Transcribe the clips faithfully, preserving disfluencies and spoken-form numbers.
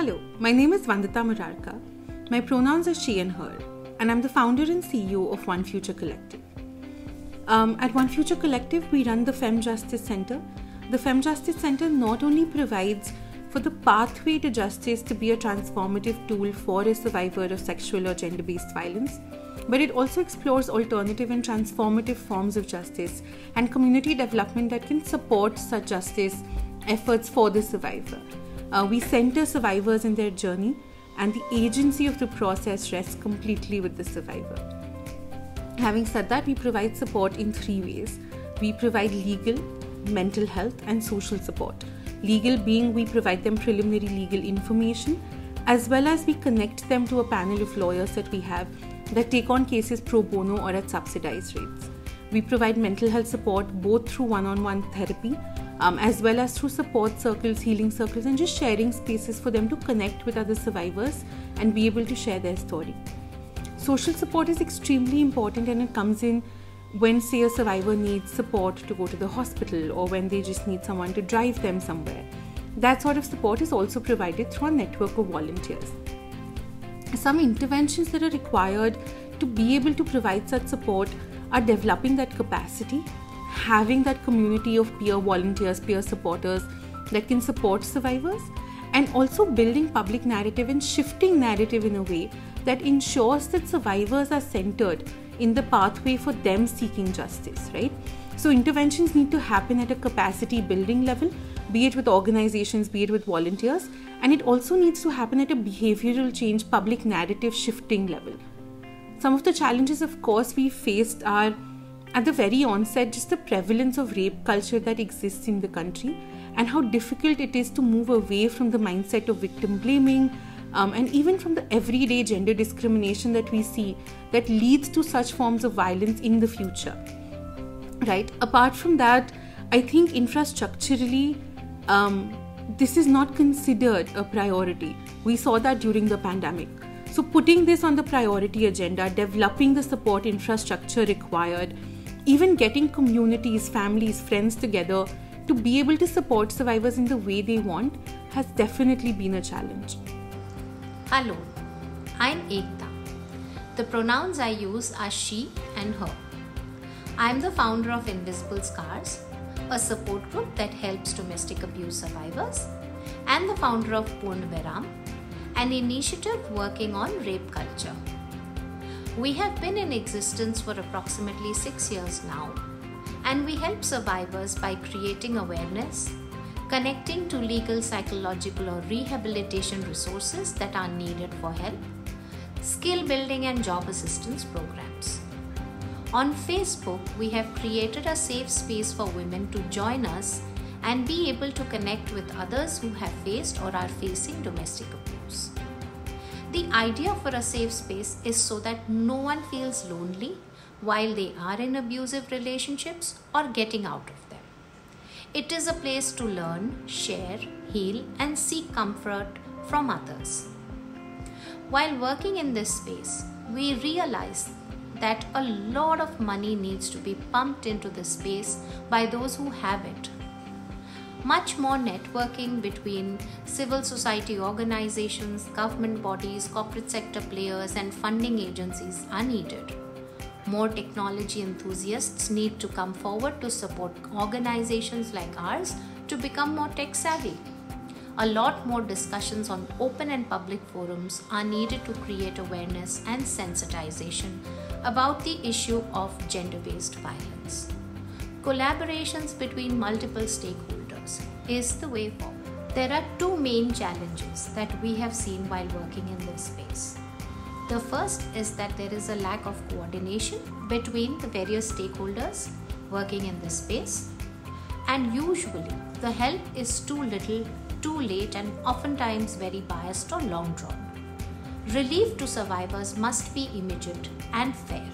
Hello, my name is Vandita Murarka. My pronouns are she and her, and I'm the founder and C E O of One Future Collective. Um, at One Future Collective, we run the Fem Justice Center. The Fem Justice Center not only provides for the pathway to justice to be a transformative tool for a survivor of sexual or gender-based violence, but it also explores alternative and transformative forms of justice and community development that can support such justice efforts for the survivor. Uh, we center survivors in their journey, and the agency of the process rests completely with the survivor. Having said that, we provide support in three ways. We provide legal, mental health, and social support. Legal being we provide them preliminary legal information, as well as we connect them to a panel of lawyers that we have that take on cases pro bono or at subsidized rates. We provide mental health support both through one-on-one therapy, Um, as well as through support circles, healing circles, and just sharing spaces for them to connect with other survivors and be able to share their story. Social support is extremely important, and it comes in when, say, a survivor needs support to go to the hospital or when they just need someone to drive them somewhere. That sort of support is also provided through a network of volunteers. Some interventions that are required to be able to provide such support are developing that capacity, having that community of peer volunteers, peer supporters that can support survivors, and also building public narrative and shifting narrative in a way that ensures that survivors are centered in the pathway for them seeking justice, right? So interventions need to happen at a capacity building level, be it with organizations, be it with volunteers, and it also needs to happen at a behavioral change, public narrative shifting level. Some of the challenges, of course, we faced are at the very onset, just the prevalence of rape culture that exists in the country and how difficult it is to move away from the mindset of victim blaming um, and even from the everyday gender discrimination that we see that leads to such forms of violence in the future. Right? Apart from that, I think infrastructurally, um, this is not considered a priority. We saw that during the pandemic. So putting this on the priority agenda, developing the support infrastructure required, even getting communities, families, friends together to be able to support survivors in the way they want has definitely been a challenge. Hello, I'm Ekta. The pronouns I use are she and her. I'm the founder of Invisible Scars, a support group that helps domestic abuse survivors, and the founder of Purna Viram, an initiative working on rape culture. We have been in existence for approximately six years now, and we help survivors by creating awareness, connecting to legal, psychological, or rehabilitation resources that are needed for help, skill building, and job assistance programs. On Facebook, we have created a safe space for women to join us and be able to connect with others who have faced or are facing domestic abuse. The idea for a safe space is so that no one feels lonely while they are in abusive relationships or getting out of them. It is a place to learn, share, heal, and seek comfort from others. While working in this space, we realize that a lot of money needs to be pumped into this space by those who have it. Much more networking between civil society organizations, government bodies, corporate sector players, and funding agencies are needed. More technology enthusiasts need to come forward to support organizations like ours to become more tech savvy. A lot more discussions on open and public forums are needed to create awareness and sensitization about the issue of gender-based violence. Collaborations between multiple stakeholders is the way forward. There are two main challenges that we have seen while working in this space. The first is that there is a lack of coordination between the various stakeholders working in this space, and usually the help is too little, too late, and oftentimes very biased or long drawn. Relief to survivors must be immediate and fair.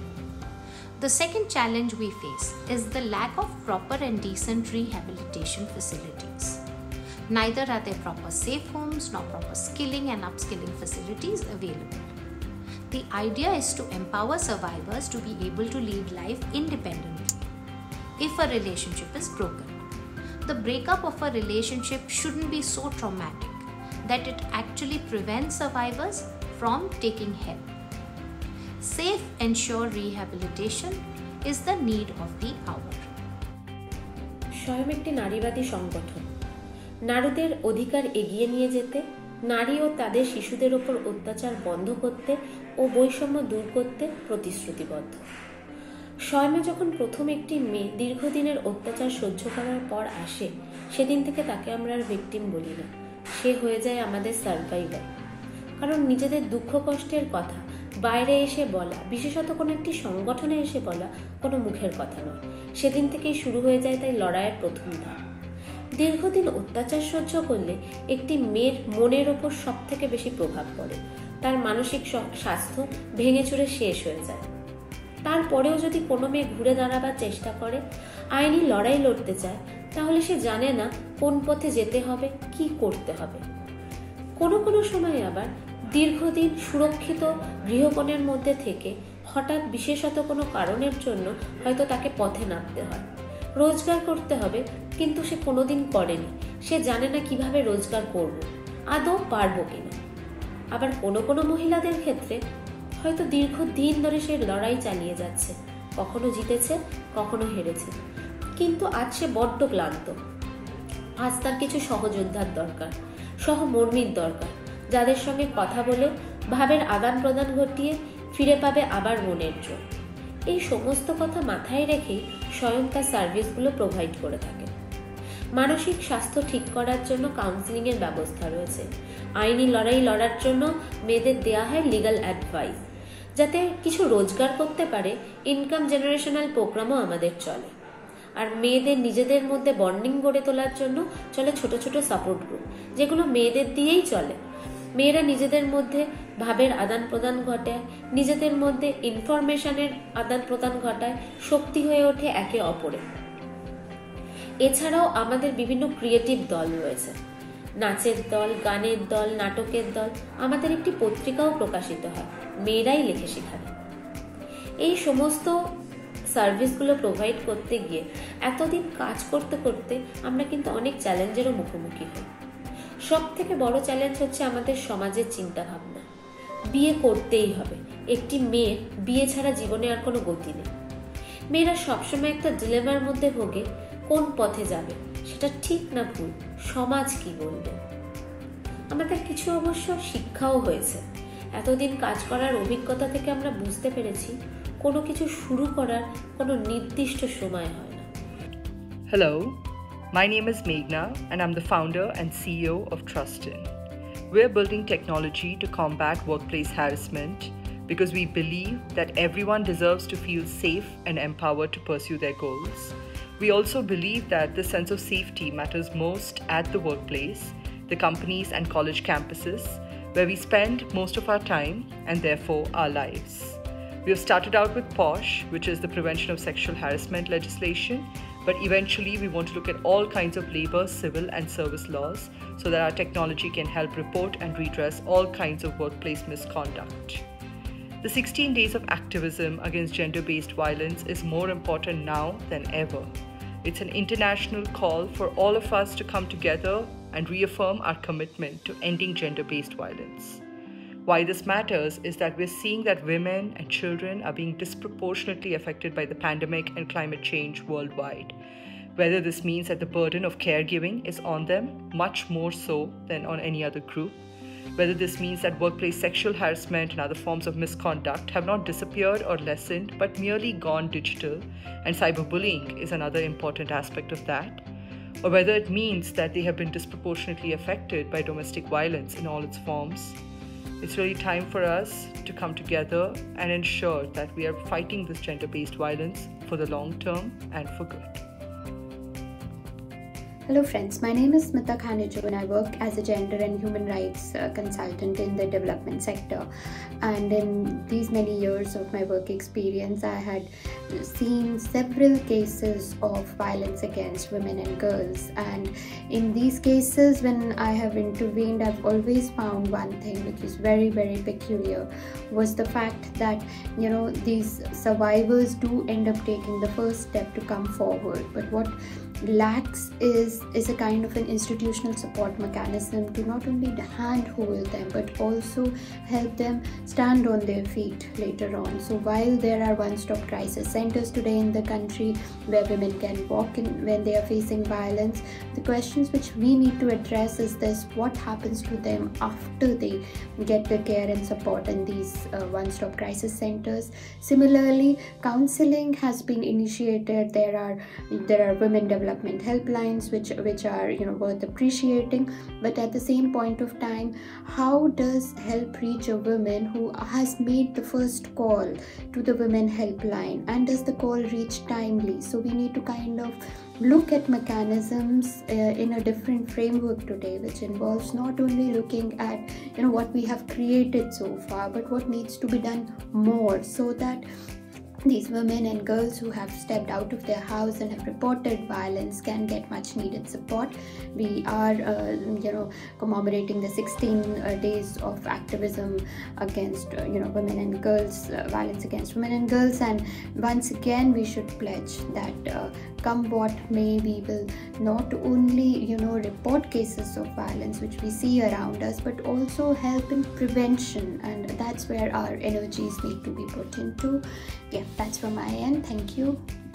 The second challenge we face is the lack of proper and decent rehabilitation facilities. Neither are there proper safe homes nor proper skilling and upskilling facilities available. The idea is to empower survivors to be able to lead life independently. If a relationship is broken, the breakup of a relationship shouldn't be so traumatic that it actually prevents survivors from taking help. Safe and sure rehabilitation is the need of the hour. স্বয়ং একটি নারীবাদী সংগঠন নারীদের অধিকার এগিয়ে নিয়ে যেতে, নারী ও তাদের শিশুদের ওপর অত্যাচার বন্ধ করতে ও বৈষম্য দূর করতে প্রতিশ্রুতিবদ্ধ। স্বয়মে যখন প্রথম একটি মেয়ে দীর্ঘদিনের অত্যাচার সহ্য করার পর আসে, সেদিন থেকে তাকে আমরা আর ভিকটিম বলি না, সে হয়ে যায় আমাদের সার্ভাইভার। কারণ নিজেদের দুঃখ কষ্টের কথা বাইরে এসে বলা, বিশেষত কোনো একটি সংগঠনে এসে বলা কোনো মুখের কথা নয়। সেদিন থেকেই শুরু হয়ে যায় তাই লড়াইয়ের প্রথম ধাপ। দীর্ঘদিন অত্যাচার সহ্য করলে একটি মেয়ের মনের ওপর সব থেকে বেশি প্রভাব পড়ে, তার মানসিক স্বাস্থ্য ভেঙে চুরে শেষ হয়ে যায়। তারপরেও যদি কোনো মেয়ে ঘুরে দাঁড়াবার চেষ্টা করে, আইনি লড়াই লড়তে চায়, তাহলে সে জানে না কোন পথে যেতে হবে, কি করতে হবে। কোনো কোনো সময় আবার দীর্ঘদিন সুরক্ষিত গৃহকোণের মধ্যে থেকে হঠাৎ বিশেষত কোনো কারণের জন্য হয়তো তাকে পথে নামতে হয়। রোজগার করতে হবে, কিন্তু সে কোনোদিন করেনি, সে জানে না কিভাবে রোজগার করব, আদৌ পারবো কিনা। আবার কোনো কোনো মহিলাদের ক্ষেত্রে হয়তো দীর্ঘদিন ধরে সে লড়াই চালিয়ে যাচ্ছে, কখনো জিতেছে, কখনো হেরেছে, কিন্তু আজ সে বড্ড ক্লান্ত। আজ তার কিছু সহযোদ্ধার দরকার, সহমর্মীর দরকার, যাদের সঙ্গে কথা বলে ভাবের আদান প্রদান ঘটিয়ে ফিরে পাবে আবার মনের জোর। এই সমস্ত কথা মাথায় রেখেই স্বয়ং তার সার্ভিসগুলো প্রোভাইড করে থাকে। মানসিক স্বাস্থ্য ঠিক করার জন্য কাউন্সিলিংয়ের ব্যবস্থা রয়েছে। আইনি লড়াই লড়ার জন্য মেয়েদের দেয়া হয় লিগ্যাল অ্যাডভাইস। যাতে কিছু রোজগার করতে পারে, ইনকাম জেনারেশনাল প্রোগ্রামও আমাদের চলে। আর মেয়েদের নিজেদের মধ্যে বন্ডিং গড়ে তোলার জন্য চলে ছোট ছোট সাপোর্ট গ্রুপ, যেগুলো মেয়েদের দিয়েই চলে। মেয়েরা নিজেদের মধ্যে ভাবের আদান প্রদান ঘটায়, নিজেদের মধ্যে ইনফরমেশনের আদান প্রদান ঘটায়, শক্তি হয়ে ওঠে একে অপরে। এছাড়াও আমাদের বিভিন্ন ক্রিয়েটিভ দল রয়েছে, নাচের দল, গানের দল, নাটকের দল। আমাদের একটি পত্রিকাও প্রকাশিত হয়, মেয়েরাই লেখে সেখানে। এই সমস্ত সার্ভিসগুলো প্রোভাইড করতে গিয়ে এতদিন কাজ করতে করতে আমরা কিন্তু অনেক চ্যালেঞ্জেরও মুখোমুখি হই। সব থেকে বড় চ্যালেঞ্জ হচ্ছে আমাদের সমাজের চিন্তা ভাবনা। বিয়ে করতেই হবে, একটি মেয়ের বিয়ে ছাড়া জীবনে আর কোনো গতি নেই। মেয়েরা সবসময় একটা ডিলেমার মধ্যে ভোগে, কোন পথে যাবে, সেটা ঠিক না ভুল, সমাজ কি বলবে। আমাদের কিছু অবশ্য শিক্ষাও হয়েছে। এতদিন কাজ করার অভিজ্ঞতা থেকে আমরা বুঝতে পেরেছি কোনো কিছু শুরু করার কোনো নির্দিষ্ট সময় হয় না। Hello, my name is Meghna and I'm the founder and C E O of Trustin. We're building technology to combat workplace harassment because we believe that everyone deserves to feel safe and empowered to pursue their goals. We also believe that the sense of safety matters most at the workplace, the companies and college campuses, where we spend most of our time and therefore our lives. We have started out with POSH, which is the Prevention of Sexual Harassment legislation, but eventually we want to look at all kinds of labor, civil and service laws so that our technology can help report and redress all kinds of workplace misconduct. The sixteen days of activism against gender-based violence is more important now than ever. It's an international call for all of us to come together and reaffirm our commitment to ending gender-based violence. Why this matters is that we're seeing that women and children are being disproportionately affected by the pandemic and climate change worldwide. Whether this means that the burden of caregiving is on them much more so than on any other group, whether this means that workplace sexual harassment and other forms of misconduct have not disappeared or lessened but merely gone digital, and cyberbullying is another important aspect of that, or whether it means that they have been disproportionately affected by domestic violence in all its forms. It's really time for us to come together and ensure that we are fighting this gender-based violence for the long term and for good. Hello friends, my name is Smita Khaniju and I work as a gender and human rights uh, consultant in the development sector. And in these many years of my work experience, I had seen several cases of violence against women and girls. And in these cases, when I have intervened, I've always found one thing which is very, very peculiar, was the fact that, you know, these survivors do end up taking the first step to come forward. But what lacks is is a kind of an institutional support mechanism to not only handhold them but also help them stand on their feet later on. So while there are one-stop crisis centers today in the country where women can walk in when they are facing violence, the questions which we need to address is this: what happens to them after they get the care and support in these uh, one-stop crisis centers? Similarly, counseling has been initiated. There are there are women development helplines which which are you know worth appreciating, but at the same point of time, how does help reach a woman who has made the first call to the women helpline, and does the call reach timely? So we need to kind of look at mechanisms uh, in a different framework today, which involves not only looking at you know what we have created so far, but what needs to be done more, so that these women and girls who have stepped out of their house and have reported violence can get much needed support. We are uh, you know commemorating the sixteen uh, days of activism against uh, you know women and girls, uh, violence against women and girls, and once again we should pledge that uh, come what may, we will not only you know report cases of violence which we see around us, but also help in prevention, and that's where our energies need to be put into. Yeah, that's from my end. Thank you.